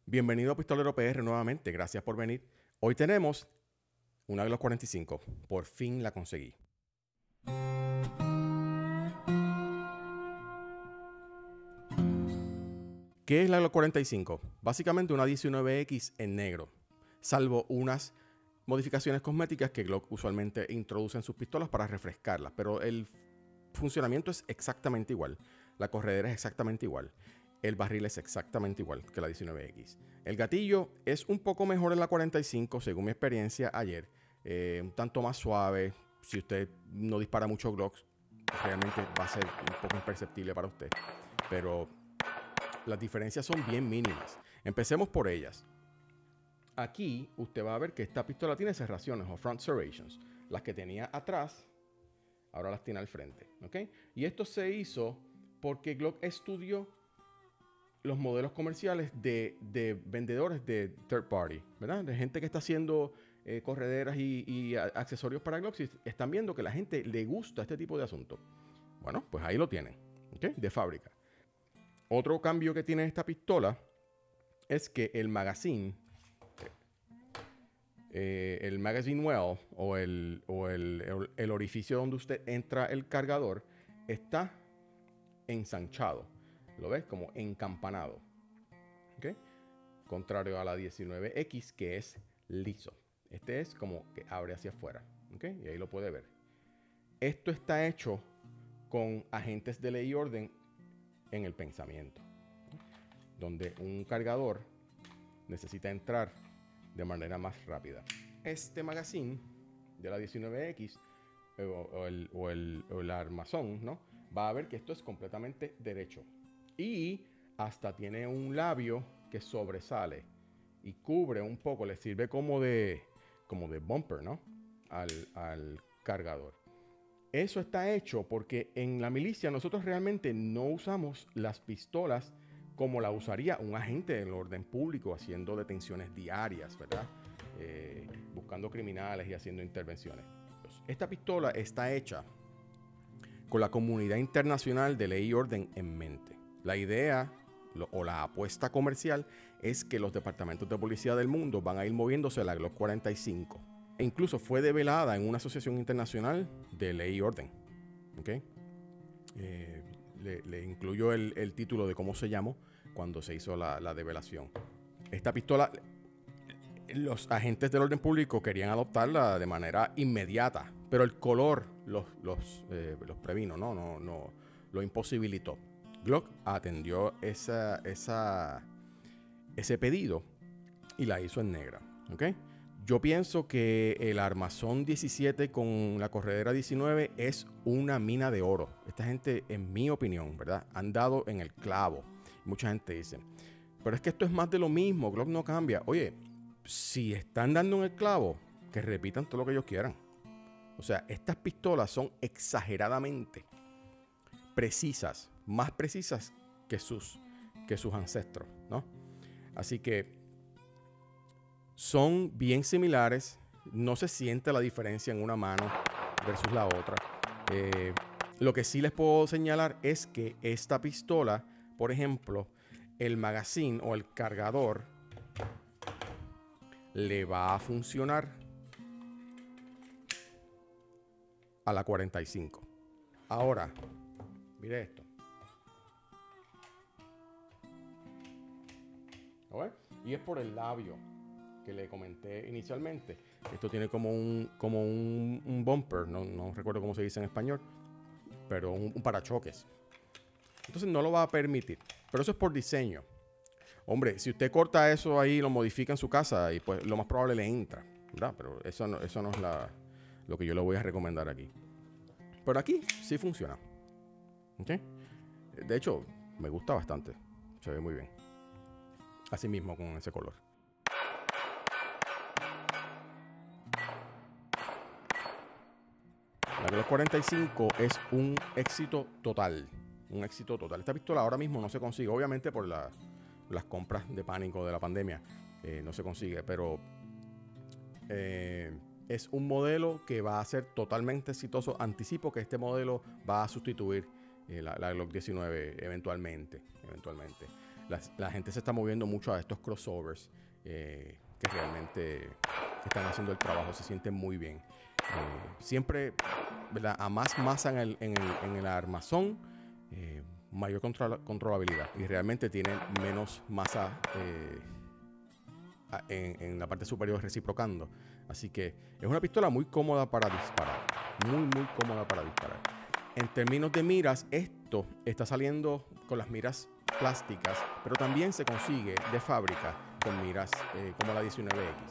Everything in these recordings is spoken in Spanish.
Bienvenido a Pistolero PR nuevamente, gracias por venir. Hoy tenemos una Glock 45, por fin la conseguí. ¿Qué es la Glock 45? Básicamente una 19X en negro, salvo unas modificaciones cosméticas que Glock usualmente introduce en sus pistolas para refrescarlas, pero el funcionamiento es exactamente igual, la corredera es exactamente igual. El barril es exactamente igual que la 19X. El gatillo es un poco mejor en la 45, según mi experiencia ayer. Un tanto más suave. Si usted no dispara mucho Glocks, realmente va a ser un poco imperceptible para usted. Pero las diferencias son bien mínimas. Empecemos por ellas. Aquí usted va a ver que esta pistola tiene cerraciones o front serrations. Las que tenía atrás, ahora las tiene al frente. ¿Okay? Y esto se hizo porque Glock estudió los modelos comerciales de vendedores de third party, ¿verdad? De gente que está haciendo correderas y accesorios para Glock. Y están viendo que a la gente le gusta este tipo de asunto. Bueno, pues ahí lo tienen, ¿okay? De fábrica. Otro cambio que tiene esta pistola es que el magazine well o el orificio donde usted entra el cargador está ensanchado. ¿Lo ves? Como encampanado. ¿Okay? Contrario a la 19X, que es liso. Este es como que abre hacia afuera. ¿Okay? Y ahí lo puede ver. Esto está hecho con agentes de ley y orden en el pensamiento. Donde un cargador necesita entrar de manera más rápida. Este magazine de la 19X o el armazón, ¿no? Va a ver que esto es completamente derecho. Y hasta tiene un labio que sobresale y cubre un poco, le sirve como de bumper, ¿no? Al cargador. Eso está hecho porque en la milicia nosotros realmente no usamos las pistolas como la usaría un agente del orden público haciendo detenciones diarias, ¿verdad? Buscando criminales y haciendo intervenciones. Esta pistola está hecha con la comunidad internacional de ley y orden en mente. La idea o la apuesta comercial es que los departamentos de policía del mundo van a ir moviéndose a la Glock 45. E incluso fue develada en una asociación internacional de ley y orden. ¿Okay? Le incluyo el título de cómo se llamó cuando se hizo la develación. Esta pistola, los agentes del orden público querían adoptarla de manera inmediata, pero el color los previno, no lo imposibilitó. Glock atendió ese pedido y la hizo en negra. ¿Okay? Yo pienso que el armazón 17 con la corredera 19 es una mina de oro. Esta gente, en mi opinión, ¿verdad? Han dado en el clavo. Mucha gente dice, pero es que esto es más de lo mismo, Glock no cambia. Oye, si están dando en el clavo, que repitan todo lo que ellos quieran. O sea, estas pistolas son exageradamente precisas, más precisas que sus ancestros, ¿no? Así que son bien similares, no se siente la diferencia en una mano versus la otra. Lo que sí les puedo señalar es que esta pistola, por ejemplo, el magazine o el cargador le va a funcionar a la 45. Ahora, mire esto. ¿Okay? Y es por el labio que le comenté inicialmente. Esto tiene como un bumper, no recuerdo cómo se dice en español, pero un parachoques. Entonces no lo va a permitir. Pero eso es por diseño. Hombre, si usted corta eso ahí, lo modifica en su casa, y pues lo más probable le entra, ¿verdad? Pero eso no es lo que yo le voy a recomendar aquí. Pero aquí sí funciona. ¿Okay? De hecho, me gusta bastante. Se ve muy bien. Así mismo con ese color. La Glock 45 es un éxito total. Un éxito total. Esta pistola ahora mismo no se consigue, obviamente por las compras de pánico de la pandemia. No se consigue, pero es un modelo que va a ser totalmente exitoso. Anticipo que este modelo va a sustituir la Glock 19 eventualmente. La gente se está moviendo mucho a estos crossovers que realmente están haciendo el trabajo, se sienten muy bien. Siempre, ¿verdad? A más masa en el armazón, mayor controlabilidad, y realmente tienen menos masa en la parte superior reciprocando. Así que es una pistola muy cómoda para disparar, muy cómoda para disparar. En términos de miras, esto está saliendo con las miras plásticas, pero también se consigue de fábrica con miras como la 19X.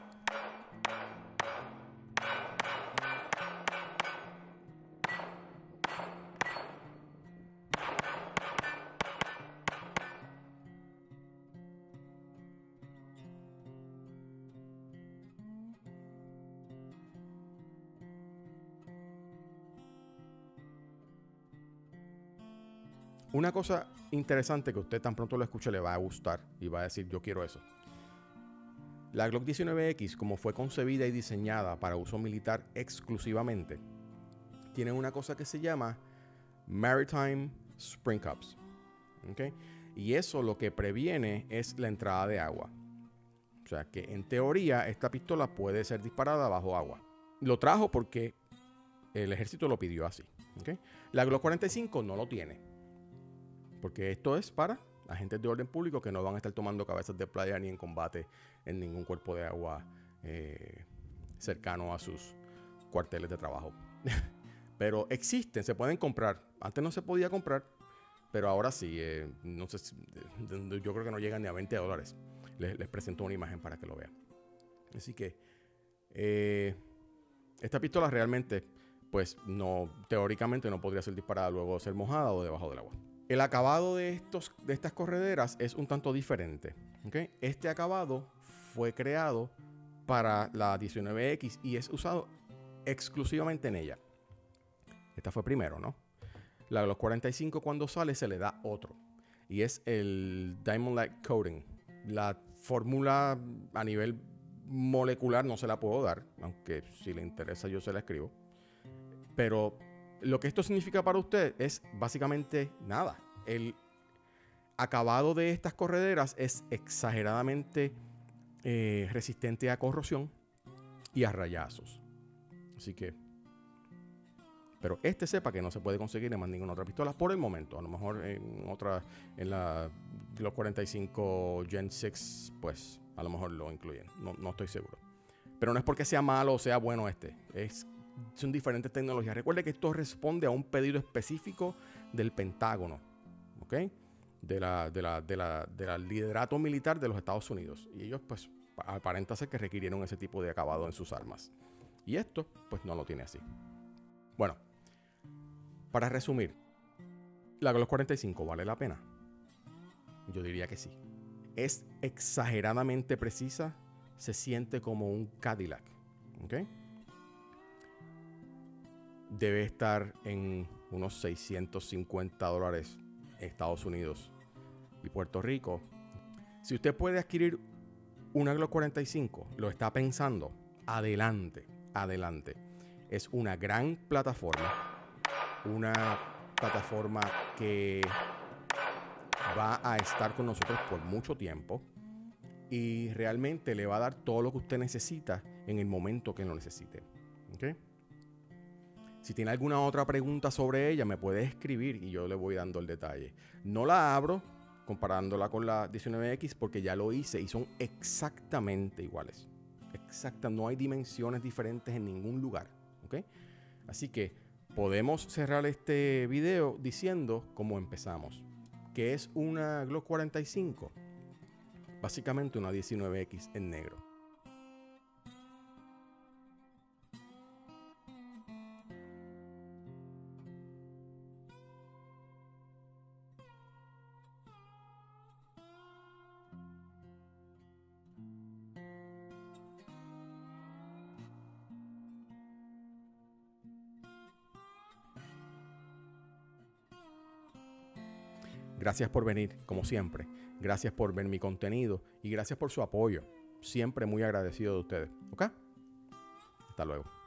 Una cosa interesante que usted tan pronto lo escuche le va a gustar y va a decir, yo quiero eso. La Glock 19X, como fue concebida y diseñada para uso militar exclusivamente, tiene una cosa que se llama Maritime Spring Cups. ¿Okay? Y eso lo que previene es la entrada de agua. O sea que en teoría esta pistola puede ser disparada bajo agua. Lo trajo porque el ejército lo pidió así. ¿Okay? La Glock 45 no lo tiene. Porque esto es para agentes de orden público que no van a estar tomando cabezas de playa ni en combate en ningún cuerpo de agua cercano a sus cuarteles de trabajo. Pero existen, se pueden comprar. Antes no se podía comprar, pero ahora sí. No sé, yo creo que no llegan ni a $20. Les presento una imagen para que lo vean. Así que esta pistola realmente, pues no, teóricamente no podría ser disparada luego de ser mojada o debajo del agua. El acabado de estas correderas es un tanto diferente. ¿Okay? Este acabado fue creado para la 19X y es usado exclusivamente en ella. Esta fue primero, ¿no? La Glock 45 cuando sale se le da otro. Y es el Diamond Light Coating. La fórmula a nivel molecular no se la puedo dar, aunque si le interesa yo se la escribo. Pero lo que esto significa para usted es básicamente nada. El acabado de estas correderas es exageradamente resistente a corrosión y a rayazos. Así que, pero sepa que no se puede conseguir en más ninguna otra pistola por el momento. A lo mejor en la Glock 45 Gen 6, pues a lo mejor lo incluyen. No estoy seguro. Pero no es porque sea malo o sea bueno son diferentes tecnologías. Recuerde que esto responde a un pedido específico del Pentágono, ¿ok? del liderato militar de los Estados Unidos. Y ellos, pues, aparenta ser que requirieron ese tipo de acabado en sus armas. Y esto, pues, no lo tiene así. Bueno, para resumir, ¿la Glock 45 vale la pena? Yo diría que sí. Es exageradamente precisa, se siente como un Cadillac, ¿ok? Debe estar en unos $650 en Estados Unidos y Puerto Rico. Si usted puede adquirir una Glock 45, lo está pensando, adelante. Es una gran plataforma, una plataforma que va a estar con nosotros por mucho tiempo y realmente le va a dar todo lo que usted necesita en el momento que lo necesite. ¿Okay? Si tiene alguna otra pregunta sobre ella, me puede escribir y yo le voy dando el detalle. No la abro comparándola con la 19X porque ya lo hice y son exactamente iguales. No hay dimensiones diferentes en ningún lugar. ¿Okay? Así que podemos cerrar este video diciendo cómo empezamos. ¿Qué es una Glock 45? Básicamente una 19X en negro. Gracias por venir, como siempre. Gracias por ver mi contenido y gracias por su apoyo. Siempre muy agradecido de ustedes. ¿Ok? Hasta luego.